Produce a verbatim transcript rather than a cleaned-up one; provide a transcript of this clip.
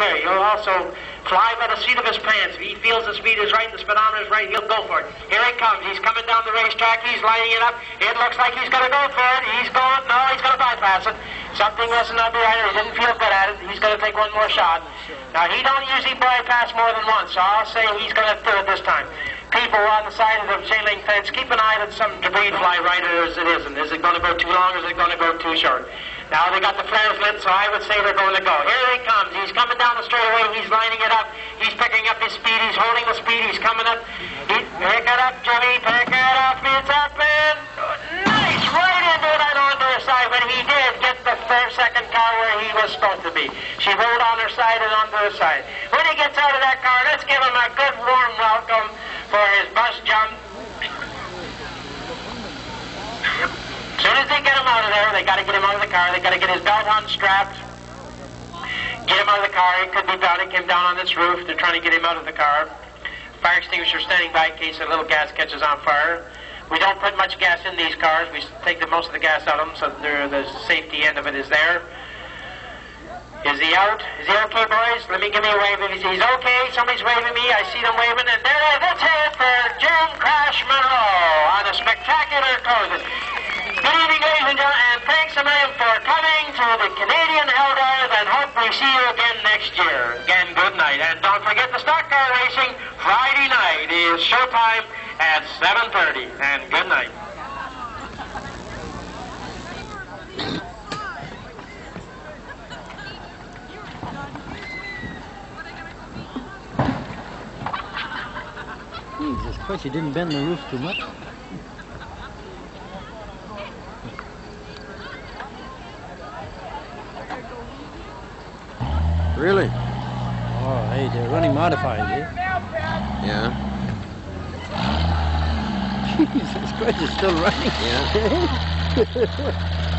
carry. He'll also fly by the seat of his pants. If he feels the speed is right and the speedometer is right, he'll go for it. Here he comes. He's coming down the racetrack. He's lining it up. It looks like he's going to go for it. He's going. No, he's going to bypass it. Something wasn't on the right. He didn't feel good at it. He's going to take one more shot. Now, he don't usually bypass more than once, so I'll say he's going to do it this time. People on the side of the chain link fence, keep an eye that some debris fly right as it isn't. Is it going to go too long or is it going to go too short? Now they got the flares lit, so I would say they're going to go. Here he comes. He's coming down the straightaway. He's lining it up. He's picking up his speed. He's holding the speed. He's coming up. He, pick it up, Jimmy. Pick it up. It's up and nice. Right into it and onto her side. But he did get the first, second car where he was supposed to be. She rolled on her side and onto her side. When he gets out of that car, let's give him a good warm welcome for his bus jump. As soon as they get him out of there, they got to get him out of the car. They got to get his belt unstrapped. Get him out of the car. It could be bad. It came down on this roof. They're trying to get him out of the car. Fire extinguisher standing by in case a little gas catches on fire. We don't put much gas in these cars. We take the most of the gas out of them, so the safety end of it is there. Is he out? Is he okay, boys? Let me give me a wave. If he's okay, somebody's waving me. I see them waving, and there it is. Let's hear it for Jim Crash Monroe on a spectacular closing. Good evening, ladies and gentlemen, and thanks a million for coming to the Canadian Eldars, and hope we see you again next year. Again, good night. And don't forget the stock car racing. Friday night is showtime at seven thirty. And good night. Jesus Christ, you didn't bend the roof too much. Really? Oh, hey, they're running modified, eh? Yeah. Jesus Christ, it's still running. Yeah.